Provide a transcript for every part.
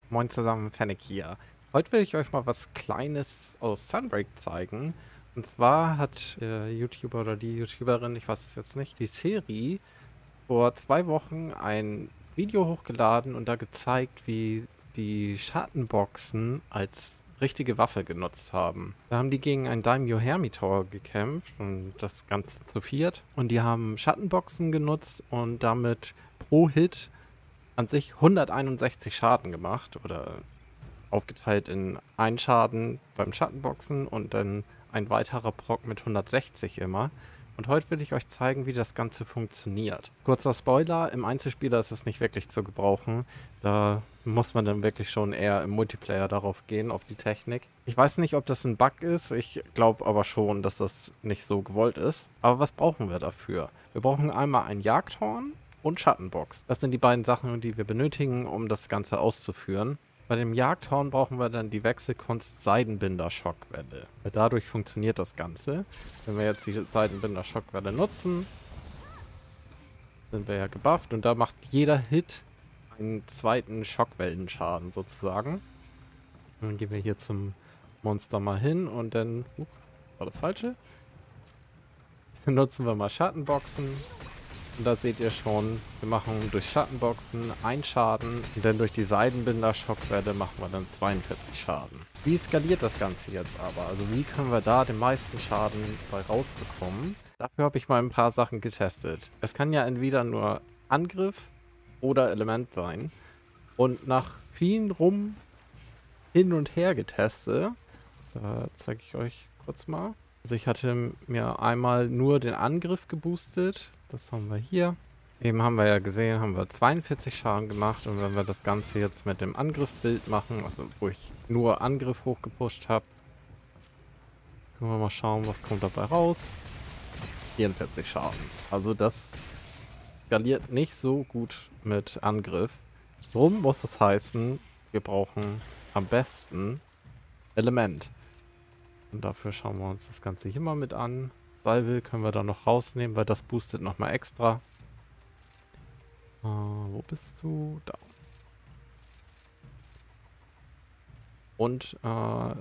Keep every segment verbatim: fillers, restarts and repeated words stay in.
Moin zusammen, Fennec hier. Heute will ich euch mal was Kleines aus Sunbreak zeigen. Und zwar hat der YouTuber oder die YouTuberin, ich weiß es jetzt nicht, die Serie vor zwei Wochen ein Video hochgeladen und da gezeigt, wie die Schattenboxen als richtige Waffe genutzt haben. Da haben die gegen einen Daimyo Hermitaur gekämpft und das Ganze zu viert. Und die haben Schattenboxen genutzt und damit pro Hit an sich hunderteinundsechzig Schaden gemacht oder aufgeteilt in einen Schaden beim Schattenboxen und dann ein weiterer Proc mit hundertsechzig immer. Und heute will ich euch zeigen, wie das Ganze funktioniert. Kurzer Spoiler, im Einzelspieler ist es nicht wirklich zu gebrauchen. Da muss man dann wirklich schon eher im Multiplayer darauf gehen, auf die Technik. Ich weiß nicht, ob das ein Bug ist. Ich glaube aber schon, dass das nicht so gewollt ist. Aber was brauchen wir dafür? Wir brauchen einmal ein Jagdhorn und Schattenbox. Das sind die beiden Sachen, die wir benötigen, um das Ganze auszuführen. Bei dem Jagdhorn brauchen wir dann die Wechselkunst Seidenbinder-Schockwelle. Weil dadurch funktioniert das Ganze. Wenn wir jetzt die Seidenbinder-Schockwelle nutzen, sind wir ja gebufft und da macht jeder Hit einen zweiten Schockwellenschaden sozusagen. Dann gehen wir hier zum Monster mal hin und dann... Uh, war das Falsche? Dann nutzen wir mal Schattenboxen. Und da seht ihr schon, wir machen durch Schattenboxen einen Schaden und dann durch die Seidenbinder-Schockwelle machen wir dann zweiundvierzig Schaden. Wie skaliert das Ganze jetzt aber? Also wie können wir da den meisten Schaden bei rausbekommen? Dafür habe ich mal ein paar Sachen getestet. Es kann ja entweder nur Angriff oder Element sein. Und nach vielen rum hin und her getestet, da zeige ich euch kurz mal. Also ich hatte mir einmal nur den Angriff geboostet. Das haben wir hier. Eben haben wir ja gesehen, haben wir zweiundvierzig Schaden gemacht. Und wenn wir das Ganze jetzt mit dem Angriffsbild machen, also wo ich nur Angriff hochgepusht habe, können wir mal schauen, was kommt dabei raus. vierundvierzig Schaden. Also das skaliert nicht so gut mit Angriff. Drum muss es heißen, wir brauchen am besten Element. Und dafür schauen wir uns das Ganze hier mal mit an. Salve können wir da noch rausnehmen, weil das boostet nochmal extra. Äh, wo bist du? Da. Und äh,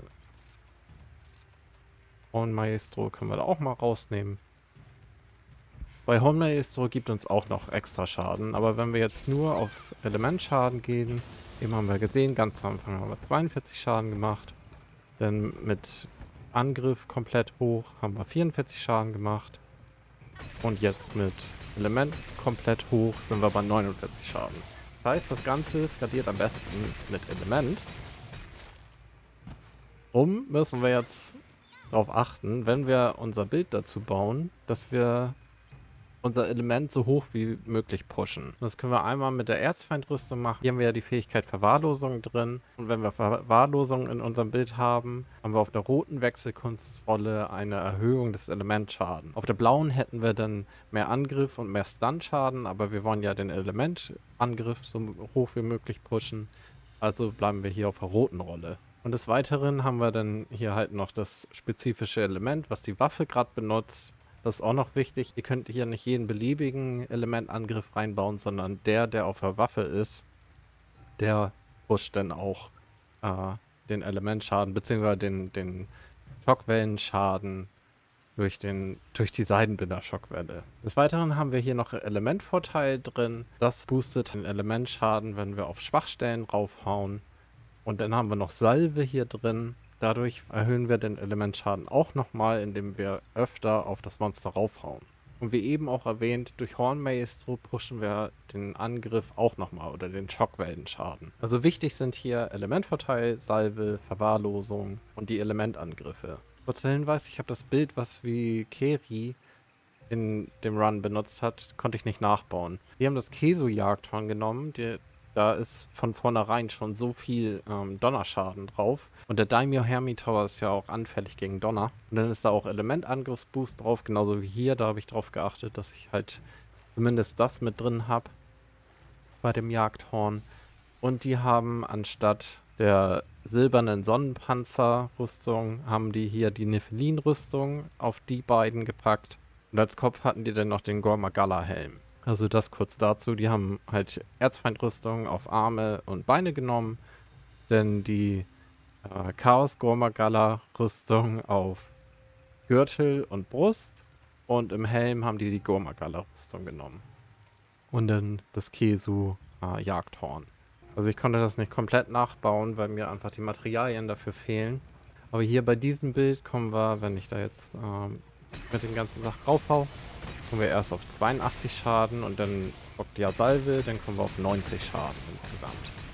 Horn Maestro können wir da auch mal rausnehmen. Bei Horn Maestro gibt uns auch noch extra Schaden. Aber wenn wir jetzt nur auf Elementschaden gehen, eben haben wir gesehen, ganz am Anfang haben wir zweiundvierzig Schaden gemacht. Dann mit Angriff komplett hoch, haben wir vierundvierzig Schaden gemacht. Und jetzt mit Element komplett hoch sind wir bei neunundvierzig Schaden. Das heißt, das Ganze skaliert am besten mit Element. Um müssen wir jetzt darauf achten, wenn wir unser Bild dazu bauen, dass wir unser Element so hoch wie möglich pushen. Das können wir einmal mit der Erzfeindrüstung machen. Hier haben wir ja die Fähigkeit Verwahrlosung drin. Und wenn wir Verwahrlosung in unserem Bild haben, haben wir auf der roten Wechselkunstrolle eine Erhöhung des Elementschaden. Auf der blauen hätten wir dann mehr Angriff und mehr Stun-Schaden, aber wir wollen ja den Elementangriff so hoch wie möglich pushen. Also bleiben wir hier auf der roten Rolle. Und des Weiteren haben wir dann hier halt noch das spezifische Element, was die Waffe gerade benutzt. Das ist auch noch wichtig. Ihr könnt hier nicht jeden beliebigen Elementangriff reinbauen, sondern der, der auf der Waffe ist, der pusht dann auch äh, den Elementschaden, beziehungsweise den, den Schockwellenschaden durch, den, durch die Seidenbinder-Schockwelle. Des Weiteren haben wir hier noch Elementvorteil drin. Das boostet den Elementschaden, wenn wir auf Schwachstellen raufhauen. Und dann haben wir noch Salve hier drin. Dadurch erhöhen wir den Elementschaden auch nochmal, indem wir öfter auf das Monster raufhauen. Und wie eben auch erwähnt, durch Horn Maestro pushen wir den Angriff auch nochmal oder den Schockwellenschaden. Also wichtig sind hier Elementvorteil, Salve, Verwahrlosung und die Elementangriffe. Kurzer Hinweis, ich habe das Bild, was wie Keri in dem Run benutzt hat, konnte ich nicht nachbauen. Wir haben das Keso-Jagdhorn genommen, die da ist von vornherein schon so viel ähm, Donnerschaden drauf. Und der Daimyo Hermitaur ist ja auch anfällig gegen Donner. Und dann ist da auch Elementangriffsboost drauf, genauso wie hier. Da habe ich drauf geachtet, dass ich halt zumindest das mit drin habe bei dem Jagdhorn. Und die haben anstatt der silbernen Sonnenpanzerrüstung, haben die hier die Nephelin-Rüstung auf die beiden gepackt. Und als Kopf hatten die dann noch den Gormagala-Helm. Also das kurz dazu. Die haben halt Erzfeindrüstung auf Arme und Beine genommen denn die äh, Chaos Gormagala Rüstung auf Gürtel und Brust und im Helm haben die die Gormagala Rüstung genommen. Und dann das Kesu äh, Jagdhorn. Also ich konnte das nicht komplett nachbauen, weil mir einfach die Materialien dafür fehlen. Aber hier bei diesem Bild kommen wir, wenn ich da jetzt ähm, mit den ganzen Sachen raufhau, kommen wir erst auf zweiundachtzig Schaden und dann Oktia Salve, dann kommen wir auf neunzig Schaden insgesamt.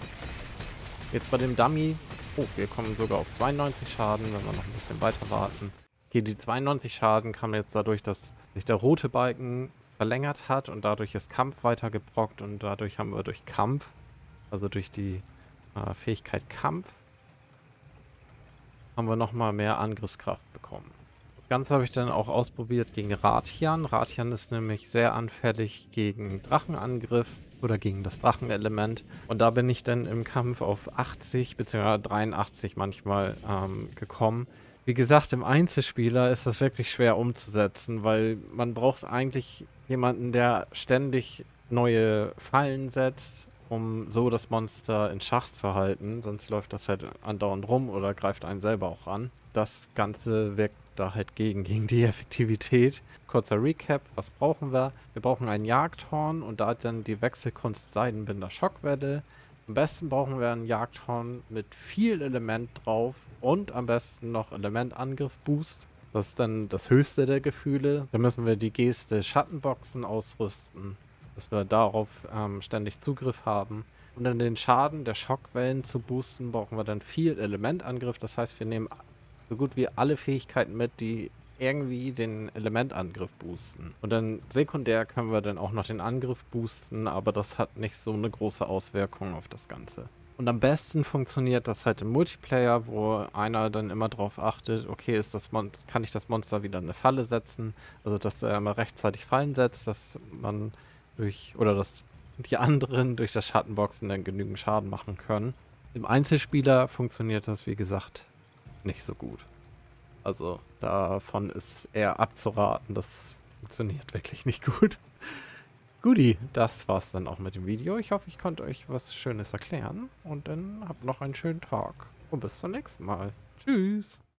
Jetzt bei dem Dummy, oh, wir kommen sogar auf zweiundneunzig Schaden, wenn wir noch ein bisschen weiter warten. Okay, die zweiundneunzig Schaden kamen jetzt dadurch, dass sich der rote Balken verlängert hat und dadurch ist Kampf weiter gebrockt und dadurch haben wir durch Kampf, also durch die äh, Fähigkeit Kampf, haben wir nochmal mehr Angriffskraft bekommen. Das Ganze habe ich dann auch ausprobiert gegen Ratian. Ratian ist nämlich sehr anfällig gegen Drachenangriff oder gegen das Drachenelement. Und da bin ich dann im Kampf auf achtzig bzw. dreiundachtzig manchmal ähm, gekommen. Wie gesagt, im Einzelspieler ist das wirklich schwer umzusetzen, weil man braucht eigentlich jemanden, der ständig neue Fallen setzt, um so das Monster in Schach zu halten. Sonst läuft das halt andauernd rum oder greift einen selber auch an. Das Ganze wirkt da halt gegen, gegen die Effektivität. Kurzer Recap, was brauchen wir? Wir brauchen ein Jagdhorn und da dann die Wechselkunst Seidenbinder Schockwelle. Am besten brauchen wir ein Jagdhorn mit viel Element drauf und am besten noch Elementangriff Boost. Das ist dann das höchste der Gefühle. Da müssen wir die Geste Schattenboxen ausrüsten, dass wir darauf ähm, ständig Zugriff haben. Um dann den Schaden der Schockwellen zu boosten, brauchen wir dann viel Elementangriff. Das heißt, wir nehmen so gut wie alle Fähigkeiten mit, die irgendwie den Elementangriff boosten. Und dann sekundär können wir dann auch noch den Angriff boosten, aber das hat nicht so eine große Auswirkung auf das Ganze. Und am besten funktioniert das halt im Multiplayer, wo einer dann immer darauf achtet, okay, ist das Mon- kann ich das Monster wieder in eine Falle setzen? Also, dass er immer rechtzeitig Fallen setzt, dass man durch, oder dass die anderen durch das Schattenboxen dann genügend Schaden machen können. Im Einzelspieler funktioniert das, wie gesagt, nicht so gut. Also davon ist eher abzuraten, das funktioniert wirklich nicht gut. Guti, das war's dann auch mit dem Video. Ich hoffe, ich konnte euch was Schönes erklären und dann habt noch einen schönen Tag und bis zum nächsten Mal. Tschüss!